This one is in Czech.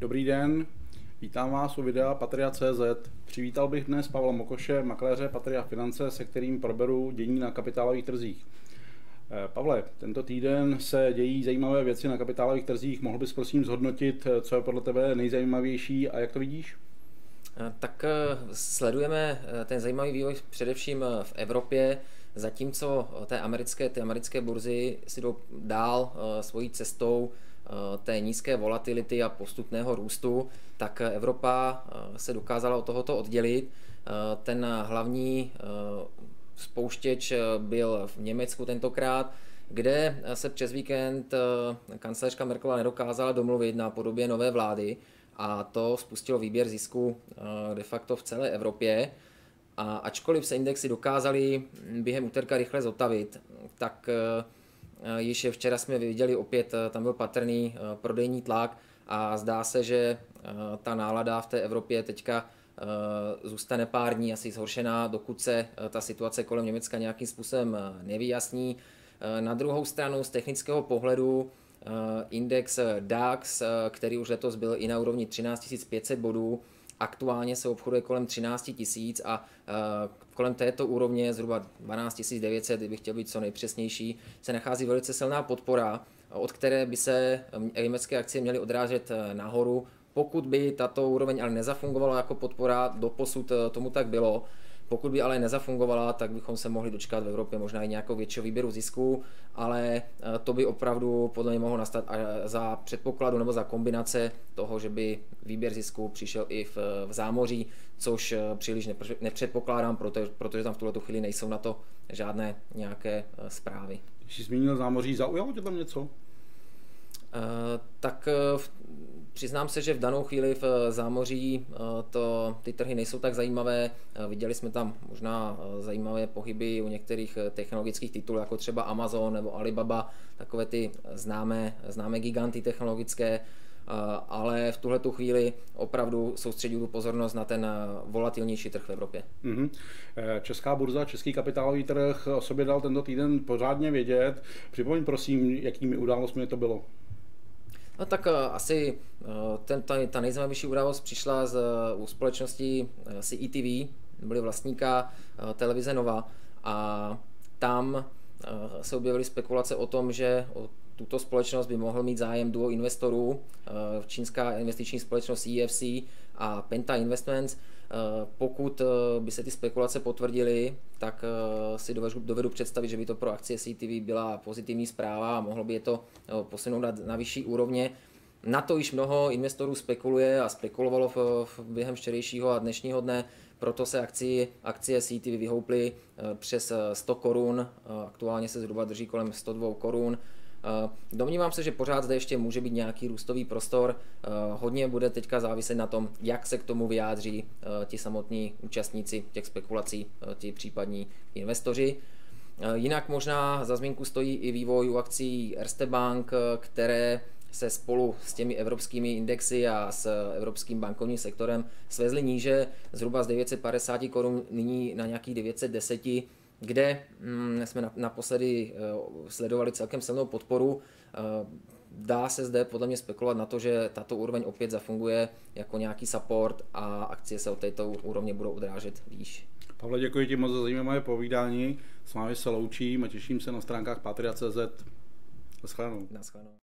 Dobrý den, vítám vás u videa Patria.cz. Přivítal bych dnes Pavla Mokoše, makléře Patria Finance, se kterým proberu dění na kapitálových trzích. Pavle, tento týden se dějí zajímavé věci na kapitálových trzích. Mohl bys prosím zhodnotit, co je podle tebe nejzajímavější a jak to vidíš? Tak sledujeme ten zajímavý vývoj především v Evropě, zatímco ty americké burzy si jdou dál svojí cestou té nízké volatility a postupného růstu, tak Evropa se dokázala od tohoto oddělit. Ten hlavní spouštěč byl v Německu tentokrát, kde se přes víkend kancléřka Merkelová nedokázala domluvit na podobě nové vlády a to spustilo výběr zisku de facto v celé Evropě. A ačkoliv se indexy dokázaly během úterka rychle zotavit, tak již včera jsme viděli opět, tam byl patrný prodejní tlak a zdá se, že ta nálada v té Evropě teďka zůstane pár dní asi zhoršená, dokud se ta situace kolem Německa nějakým způsobem nevyjasní. Na druhou stranu z technického pohledu index DAX, který už letos byl i na úrovni 13 500 bodů, aktuálně se obchoduje kolem 13 000 a kolem této úrovně zhruba 12 900, kdybych chtěl být co nejpřesnější, se nachází velice silná podpora, od které by se německé akcie měly odrážet nahoru. Pokud by tato úroveň ale nezafungovala jako podpora, doposud tomu tak bylo. Pokud by ale nezafungovala, tak bychom se mohli dočkat v Evropě možná i nějakou většího výběru zisků, ale to by opravdu podle mě mohlo nastat za předpokladu nebo za kombinace toho, že by výběr zisků přišel i v zámoří, což příliš nepředpokládám, protože tam v tuhle chvíli nejsou na to žádné nějaké zprávy. Když jsi zmínil zámoří, zaujalo tě tam něco? Tak přiznám se, že v danou chvíli v zámoří ty trhy nejsou tak zajímavé. Viděli jsme tam možná zajímavé pohyby u některých technologických titulů, jako třeba Amazon nebo Alibaba, takové ty známé giganty technologické, ale v tuhletu chvíli opravdu soustředuju pozornost na ten volatilnější trh v Evropě. Česká burza, český kapitálový trh o sobě dal tento týden pořádně vědět. Připomeň prosím, jakými událostmi to bylo. No tak asi ta nejzajímavější událost přišla u společnosti CETV, byli vlastníka televize Nova a tam se objevily spekulace o tom, že o tuto společnost by mohl mít zájem duo investorů, čínská investiční společnost EFC a Penta Investments. Pokud by se ty spekulace potvrdily, tak si dovedu představit, že by to pro akcie CETV byla pozitivní zpráva a mohlo by je to posunout na vyšší úrovně. Na to již mnoho investorů spekuluje a spekulovalo během včerejšího a dnešního dne, proto se akcie CETV vyhouply přes 100 korun, aktuálně se zhruba drží kolem 102 korun. Domnívám se, že pořád zde ještě může být nějaký růstový prostor. Hodně bude teďka záviset na tom, jak se k tomu vyjádří ti samotní účastníci těch spekulací, ti případní investoři. Jinak možná za zmínku stojí i vývoj u akcí Erste Bank, které se spolu s těmi evropskými indexy a s evropským bankovním sektorem svezly níže, zhruba z 950 korun nyní na nějakých 910, kde jsme naposledy sledovali celkem silnou podporu. Dá se zde podle mě spekulovat na to, že tato úroveň opět zafunguje jako nějaký support a akcie se od této úrovně budou odrážet výš. Pavle, děkuji ti moc za zajímavé povídání. S vámi se loučím a těším se na stránkách Patria.cz. Naschledanou.